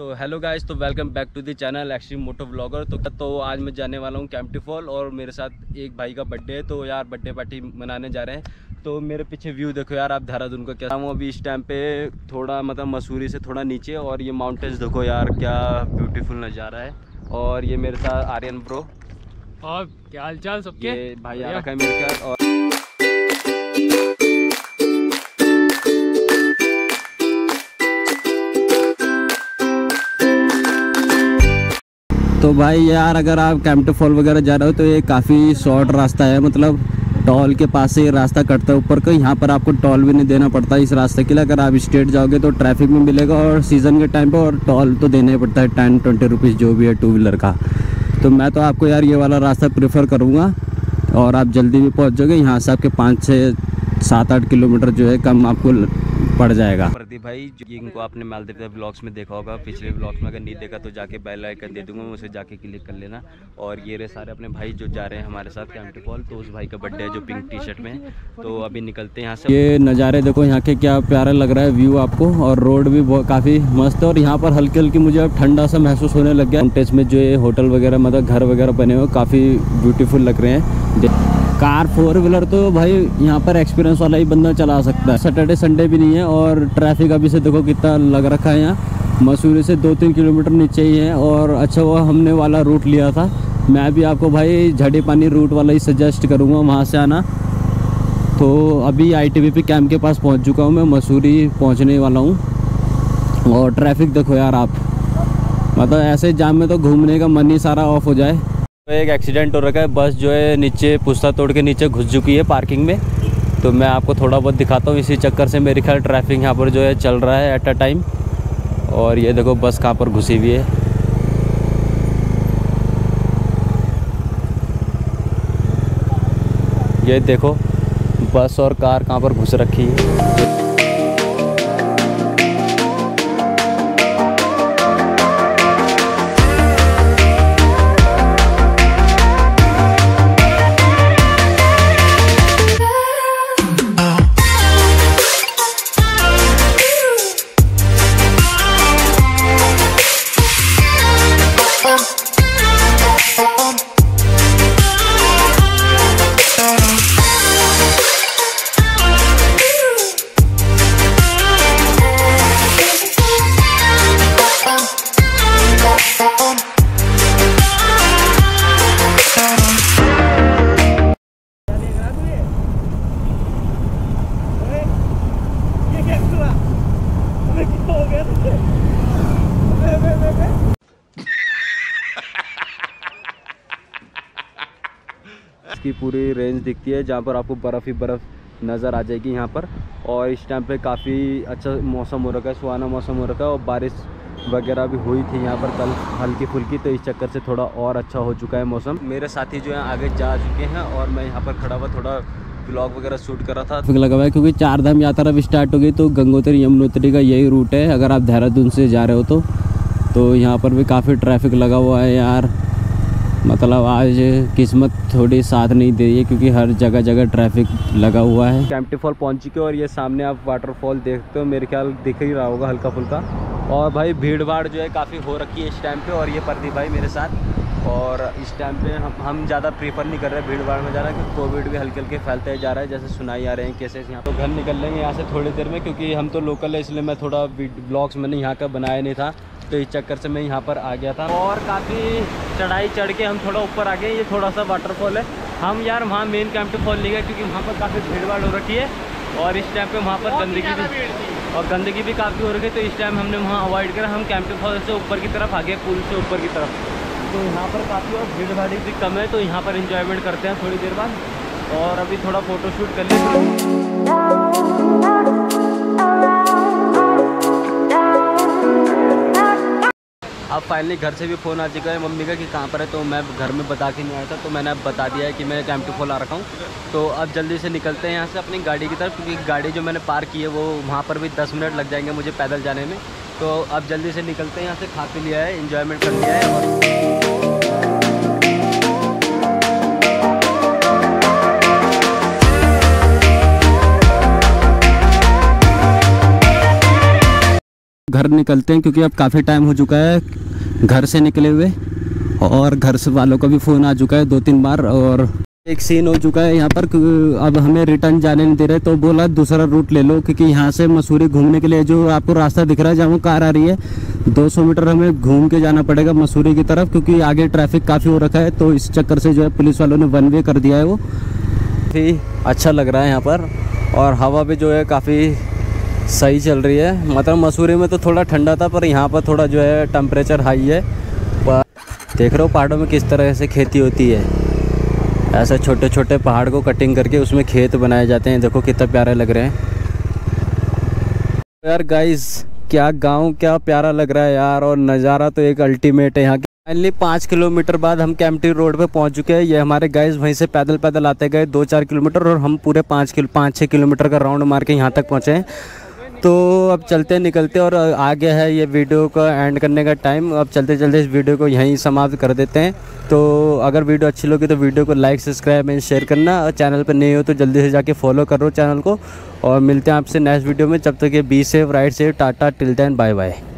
तो hello guys, तो welcome back to the channel extreme moto vlogger. तो आज मैं जाने वाला हूँ कैंपटी फॉल और मेरे साथ एक भाई का बर्थडे है। तो यार बर्थडे पार्टी मनाने जा रहे हैं। तो मेरे पीछे व्यू देखो यार आप, देहरादून का क्या हूँ अभी इस टाइम पे, थोड़ा मतलब मसूरी से थोड़ा नीचे। और ये माउंटेन्स देखो यार, क्या ब्यूटीफुल नज़ारा है। और ये मेरे साथ आर्यन ब्रो, और क्या हाल चाल सबके। ये भाई आ रखा है मेरे साथ। और तो भाई यार अगर आप कैंपटी फॉल वगैरह जा रहे हो तो ये काफ़ी शॉर्ट रास्ता है, मतलब टॉल के पास से ये रास्ता कटता है ऊपर का। यहाँ पर आपको टॉल भी नहीं देना पड़ता इस रास्ते के लिए। अगर आप स्ट्रेट जाओगे तो ट्रैफिक में मिलेगा और सीज़न के टाइम पे और टॉल तो देना ही पड़ता है, 10-20 रुपीज़ जो भी है टू व्हीलर का। तो मैं तो आपको यार ये वाला रास्ता प्रेफर करूँगा और आप जल्दी भी पहुँच जाओगे। यहाँ से आपके 5 से 7-8 किलोमीटर जो है कम आपको पड़ जाएगा। प्रदीप भाई इनको आपने मालदीव ब्लॉग्स में देखा होगा, पिछले ब्लॉग्स में अगर नहीं देखा तो जाके बेल आइकन दे दूंगा, उसे जाके क्लिक कर लेना। और ये रहे सारे अपने भाई जो जा रहे हैं हमारे साथ कैंपटी फॉल। तो उस भाई का बर्थडे है जो पिंक टी शर्ट में है। तो अभी निकलते हैं यहाँ से। ये नज़ारे देखो यहाँ के, क्या प्यारा लग रहा है व्यू आपको। और रोड भी बहुत काफ़ी मस्त है। और यहाँ पर हल्की हल्की मुझे अब ठंडा सा महसूस होने लग गया। माउंटेन्स में जो ये होटल वगैरह मतलब घर वगैरह बने हुए काफ़ी ब्यूटीफुल लग रहे हैं। कार 4 व्हीलर तो भाई यहाँ पर एक्सपीरियंस वाला ही बंदा चला सकता है। सैटरडे संडे भी नहीं है और ट्रैफिक अभी से देखो कितना लग रखा है। यहाँ मसूरी से 2-3 किलोमीटर नीचे ही है। और अच्छा वो हमने वाला रूट लिया था। मैं भी आपको भाई झड़ी पानी रूट वाला ही सजेस्ट करूँगा वहाँ से आना। तो अभी ITBP कैंप के पास पहुँच चुका हूँ, मैं मसूरी पहुँचने वाला हूँ। और ट्रैफिक देखो यार आप, मतलब ऐसे जाम में तो घूमने का मन ही सारा ऑफ हो जाए। तो एक एक्सीडेंट हो रखा है, बस जो है नीचे पुस्ता तोड़ के नीचे घुस चुकी है पार्किंग में। तो मैं आपको थोड़ा बहुत दिखाता हूँ। इसी चक्कर से मेरे ख्याल ट्रैफिक यहाँ पर जो है चल रहा है एट अ टाइम। और ये देखो बस कहाँ पर घुसी हुई है। ये देखो बस और कार कहाँ पर घुस रखी है। की पूरी रेंज दिखती है जहाँ पर आपको बर्फ़ ही बर्फ़ नज़र आ जाएगी यहाँ पर। और इस टाइम पे काफ़ी अच्छा मौसम हो रखा है, सुहाना मौसम हो रखा है। और बारिश वगैरह भी हुई थी यहाँ पर कल हल्की फुल्की, तो इस चक्कर से थोड़ा और अच्छा हो चुका है मौसम। मेरे साथी जो है आगे जा चुके हैं और मैं यहाँ पर खड़ा हुआ थोड़ा ब्लॉग वगैरह शूट कर रहा था। ट्रैफिक लगा हुआ है क्योंकि 4 धाम यात्रा भी स्टार्ट हो गई। तो गंगोत्री यमुनोत्री का यही रूट है अगर आप देहरादून से जा रहे हो तो यहाँ पर भी काफ़ी ट्रैफिक लगा हुआ है यार। मतलब आज किस्मत थोड़ी साथ नहीं दे रही है क्योंकि हर जगह जगह ट्रैफिक लगा हुआ है। कैंपटी फॉल पहुंच चुके और ये सामने आप वाटरफॉल देखते हो, मेरे ख्याल दिख ही रहा होगा हल्का फुल्का। और भाई भीड़ भाड़ जो है काफ़ी हो रखी है इस टाइम पे। और ये प्रदीप भाई मेरे साथ। और इस टाइम पे हम ज़्यादा प्रीफर नहीं कर रहे भीड़ भाड़ में जाना क्योंकि कोविड भी हल्के हल्के फैलते जा रहा है, जैसे सुनाई आ रहे हैं केसेस यहाँ। तो घर निकल लेंगे यहाँ से थोड़ी देर में क्योंकि हम तो लोकल है, इसलिए मैं थोड़ा ब्लॉग्स मैंने यहाँ का बनाया नहीं था, तो इस चक्कर से मैं यहाँ पर आ गया था। और काफ़ी चढ़ाई चढ़ के हम थोड़ा ऊपर आ गए। ये थोड़ा सा वाटरफॉल है। हम यार वहाँ मेन कैंपटी फॉल नहीं गए क्योंकि वहाँ पर काफ़ी भीड़ भाड़ हो रखी है। और इस टाइम पे वहाँ पर गंदगी भी काफ़ी हो रखी है। तो इस टाइम हमने वहाँ अवॉइड करा। हम कैंपटी फॉल से ऊपर की तरफ आ गए, पुल से ऊपर की तरफ। तो यहाँ पर काफ़ी और भीड़ भाड़ भी कम है, तो यहाँ पर इंजॉयमेंट करते हैं थोड़ी देर बाद। और अभी थोड़ा फ़ोटोशूट कर लें। अब फाइनली घर से भी फ़ोन आ चुका है मम्मी का कि कहाँ पर है। तो मैं घर में बता के नहीं आया था, तो मैंने अब बता दिया है कि मैं कैंपटी फॉल आ रखा हूँ। तो अब जल्दी से निकलते हैं यहाँ से अपनी गाड़ी की तरफ क्योंकि गाड़ी जो मैंने पार्क की है वो वहाँ पर भी 10 मिनट लग जाएंगे मुझे पैदल जाने में। तो अब जल्दी से निकलते हैं यहाँ से। खा पी लिया है, इन्जॉयमेंट कर लिया है। और घर निकलते हैं क्योंकि अब काफ़ी टाइम हो चुका है घर से निकले हुए, और घर से वालों का भी फ़ोन आ चुका है 2-3 बार, और एक सीन हो चुका है यहाँ पर कि अब हमें रिटर्न जाने नहीं दे रहे, तो बोला दूसरा रूट ले लो, क्योंकि यहाँ से मसूरी घूमने के लिए जो आपको रास्ता दिख रहा है जहाँ वो कार आ रही है 200 मीटर हमें घूम के जाना पड़ेगा मसूरी की तरफ, क्योंकि आगे ट्रैफिक काफ़ी हो रखा है। तो इस चक्कर से जो है पुलिस वालों ने 1 वे कर दिया है। वो काफ़ी अच्छा लग रहा है यहाँ पर, और हवा भी जो है काफ़ी सही चल रही है। मतलब मसूरी में तो थोड़ा ठंडा था, पर यहाँ पर थोड़ा जो है टेम्परेचर हाई है। पर देख रहे हो पहाड़ों में किस तरह से खेती होती है, ऐसे छोटे छोटे पहाड़ को कटिंग करके उसमें खेत बनाए जाते हैं। देखो कितना प्यारे लग रहे हैं यार गाइस, क्या गांव क्या प्यारा लग रहा है यार, और नज़ारा तो एक अल्टीमेट है यहाँ की। फाइनली 5 किलोमीटर बाद हम केम्प्टी रोड पे पहुंच चुके हैं। ये हमारे गाइस वहीं से पैदल पैदल आते गए 2-4 किलोमीटर, और हम पूरे 5-6 किलोमीटर का राउंड मार के यहाँ तक पहुँचे हैं। तो अब चलते निकलते, और आगे है ये वीडियो का एंड करने का टाइम। अब चलते चलते इस वीडियो को यहीं समाप्त कर देते हैं। तो अगर वीडियो अच्छी लगी तो वीडियो को लाइक, सब्सक्राइब एंड शेयर करना, और चैनल पर नए हो तो जल्दी से जाके फॉलो करो चैनल को, और मिलते हैं आपसे नेक्स्ट वीडियो में। जब तक ये be safe, right safe, tata, till then, bye bye.